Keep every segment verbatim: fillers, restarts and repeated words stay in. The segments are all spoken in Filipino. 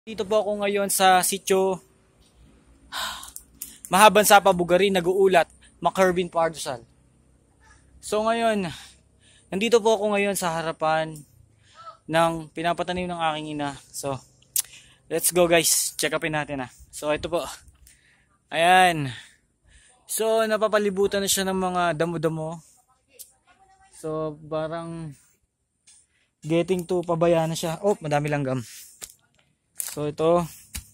Dito po ako ngayon sa sitio Mahabang Sapa, Bugarin, nag-uulat, Makirbin Pardusal. So ngayon, nandito po ako ngayon sa harapan ng pinapatanim ng aking ina. So, let's go guys, check upin natin ah. So ito po, ayan. So napapalibutan na siya ng mga damo-damo. So parang getting to pabaya na siya. Oh, madami langgam. So ito,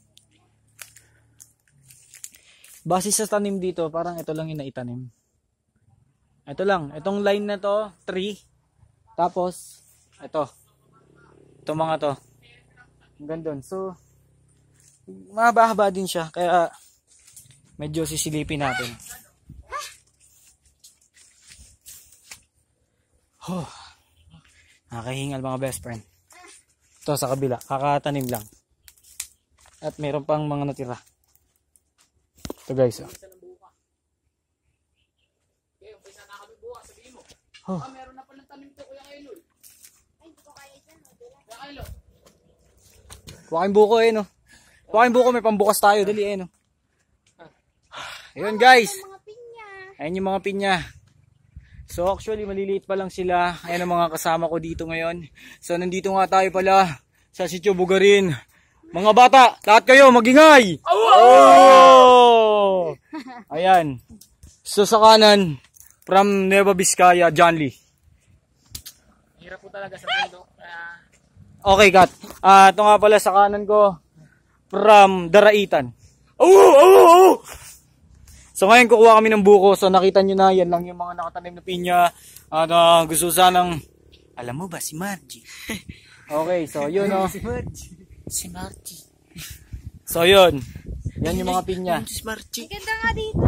base sa tanim dito, parang ito lang yung naitanim. Ito lang, itong line na to, three. Tapos, ito. Itong mga to. Hanggang doon. So, mahaba-haba din siya. Kaya, medyo sisilipin natin. Oh, nakahingal mga best friend. Ito sa kabila, kakatanim lang. At meron pang mga natira. Ito guys. Oh. Oh. Meron na palang tanim to Kuya Elol. Ay, hindi ko kaya dyan. Kuya Elol. Kuhain buko eh no. Kuhain buko, may pambukas tayo. Dali eh no. Ayun guys. Ayun yung mga pinya. So actually maliliit pa lang sila. Ayan ang mga kasama ko dito ngayon. So nandito nga tayo pala sa sitio Bugarin. Mga bata, lahat kayo magingay! Oh! Ayan. So sa kanan, from Nueva Vizcaya, John Lee. Hirap po talaga sa bundok. Uh... Okay, cut. Ah, uh, ito nga pala sa kanan ko, from Daraitan. Oh! Oh! Oh! So ngayon kukuha kami ng buko. So nakita nyo na, yan lang yung mga nakatanim na pinya. At uh, gusto sanang, alam mo ba si Margie? Okay, so yun o. Oh. Si Margie. Si Margie. So yun. Yan yung mga pinya. Si Margie. Ganda nga dito.